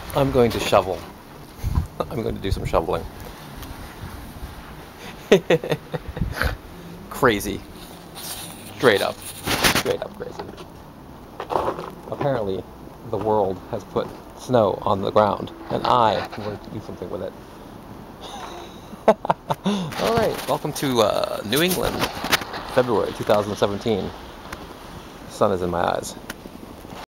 I'm going to shovel. I'm going to do some shoveling. Crazy. Straight up. Straight up crazy. Apparently, the world has put snow on the ground, and I am going to do something with it. Alright, welcome to New England, February 2017. The sun is in my eyes.